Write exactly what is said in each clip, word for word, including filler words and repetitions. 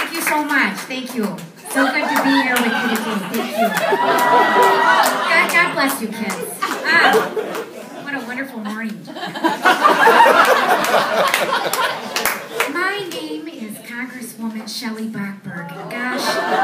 Thank you so much. Thank you. So good to be here with you today. Thank you. God, God bless you, kids. Ah, what a wonderful morning. My name is Congresswoman Shelly Bachberg. Gosh.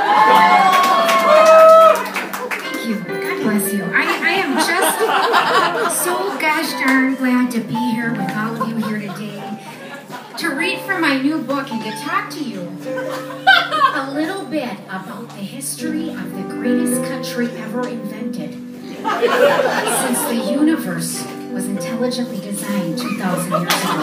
Thank you. God bless you. I, I am just so gosh darn glad to be here with all of you here today to read from my new book and to talk to you a little bit about the history of the greatest country ever invented since the universe was intelligently designed two thousand years ago.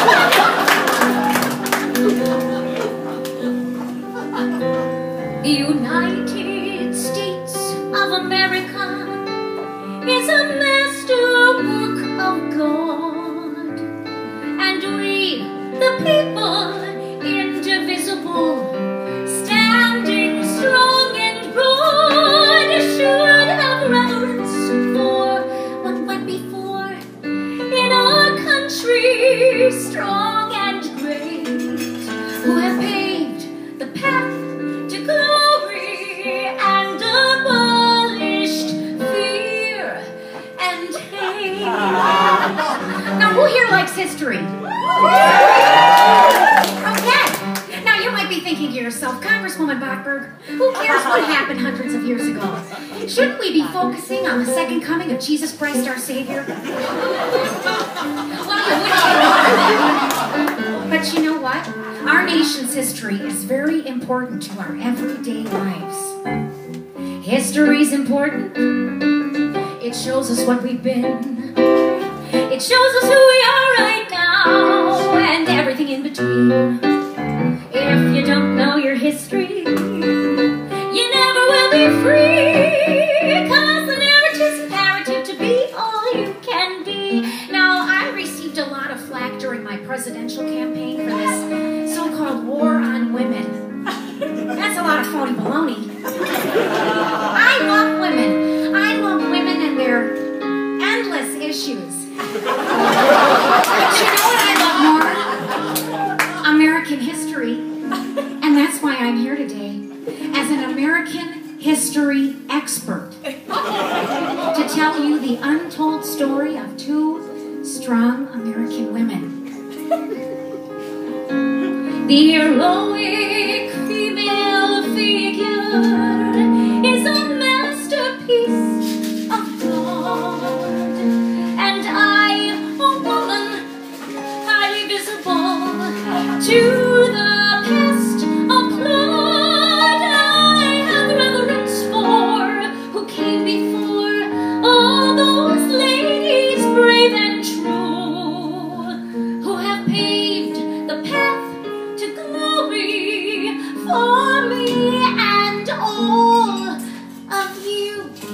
The United States of America is a masterwork of God, and we, the people, indivisible, standing strong and broad, should have reverence for what went before in our country, strong and great, who have paved the path to glory and abolished fear and hate. Now, who here likes history? Okay. Now, you might be thinking to yourself, Congresswoman Bachberg, who cares what happened hundreds of years ago? Shouldn't we be focusing on the second coming of Jesus Christ, our Savior? Well, you would. But you know what? Our nation's history is very important to our everyday lives. History's important. It shows us what we've been. It shows us who we are right now and everything in between. If you don't know your history, you never will be free, 'cause the narrative's imperative to be all you can be. Now, I received a lot of flack during my presidential campaign for this so-called war on women. That's a lot of phony baloney. I love women. I love women and their endless issues. But you know what I love more? American history. And that's why I'm here today as an American history expert to tell you the untold story of two strong American women. The heroic female figure is a masterpiece of God, and I, a woman, highly visible to the past, applaud. I have reverence for who came before, all those ladies brave and true, who have paved the path to glory for me and all of you.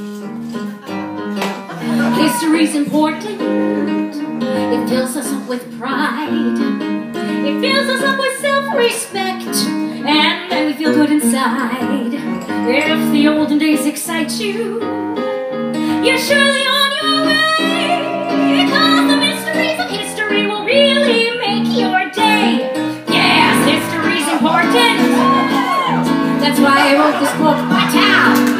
History's important. It fills us up with pride. It fills us up with self-respect, and then we feel good inside. If the olden days excite you, you're surely on your way, 'cause the mysteries of history will really make your day. Yes, history's important. That's why I wrote this book. Watch out!